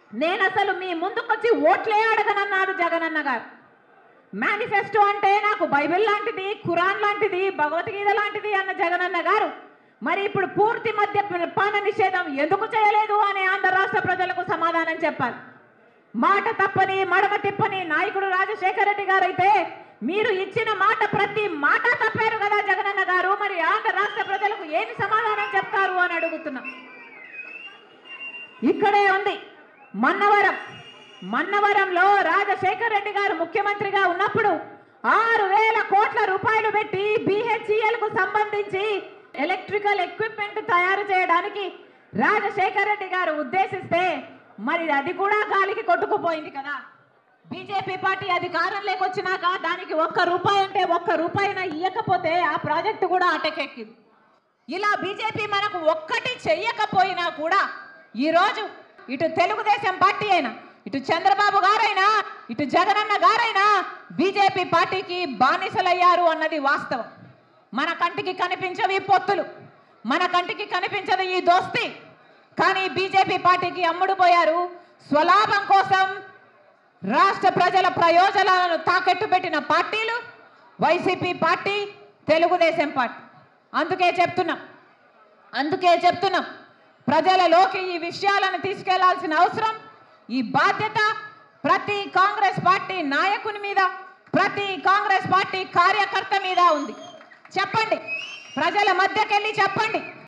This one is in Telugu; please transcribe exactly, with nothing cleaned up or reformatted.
నేను అసలు మీ ముందుకొచ్చి ఓట్లే అడగనన్నారు జగనన్న గారు. మేనిఫెస్టో అంటే నాకు బైబిల్ లాంటిది, ఖురాన్ లాంటిది, భగవద్గీత లాంటిది అన్న జగనన్న గారు మరి ఇప్పుడు పూర్తి మద్యపాన నిషేధం ఎందుకు చేయలేదు అని ఆంధ్ర రాష్ట్ర ప్రజలకు సమాధానం చెప్పాలి. మాట తప్పని మడమ తిప్పని నాయకుడు రాజశేఖర రెడ్డి గారు అయితే మీరు ఇచ్చిన మాట ప్రతి మాట తప్పారు కదా జగనన్న గారు. మరి ఆంధ్ర రాష్ట్ర ప్రజలకు ఏమి సమాధానం చెప్తారు అని అడుగుతున్నా. ఇక్కడే ఉంది మన్నవరం. మన్నవరంలో రాజశేఖర రెడ్డి గారు ముఖ్యమంత్రిగా ఉన్నప్పుడు ఆరు వేల కోట్ల రూపాయలు పెట్టి బిహెచ్ఈఎల్ కు సంబంధించి ఎలక్ట్రికల్ ఎక్విప్మెంట్ తయారు చేయడానికి రాజశేఖర రెడ్డి గారు ఉద్దేశిస్తే మరి అది కూడా గాలికి కొట్టుకుపోయింది కదా. బీజేపీ పార్టీ అధికారంలోకి వచ్చినాక దానికి ఒక్క రూపాయి అంటే ఒక్క రూపాయినా ఇయ్యకపోతే ఆ ప్రాజెక్టు కూడా అటకెక్కింది. ఇలా బీజేపీ మనకు ఒక్కటి చెయ్యకపోయినా కూడా ఈరోజు ఇటు తెలుగుదేశం పార్టీ అయినా, ఇటు చంద్రబాబు గారైనా, ఇటు జగనన్న గారైనా బీజేపీ పార్టీకి బానిసలయ్యారు అన్నది వాస్తవం. మన కంటికి కనిపించవి పొత్తులు, మన కంటికి కనిపించదు ఈ దోస్తి. కానీ బీజేపీ పార్టీకి అమ్ముడుపోయారు. స్వలాభం కోసం రాష్ట్ర ప్రజల ప్రయోజనాలను తాకట్టు పెట్టిన పార్టీలు వైసీపీ పార్టీ, తెలుగుదేశం పార్టీ. అందుకే చెప్తున్నాం అందుకే చెప్తున్నాం ప్రజలలోకి ఈ విషయాలను తీసుకెళ్లాల్సిన అవసరం, ఈ బాధ్యత ప్రతి కాంగ్రెస్ పార్టీ నాయకుని మీద, ప్రతి కాంగ్రెస్ పార్టీ కార్యకర్త మీద ఉంది. చెప్పండి, ప్రజల మధ్యకెళ్ళి చెప్పండి.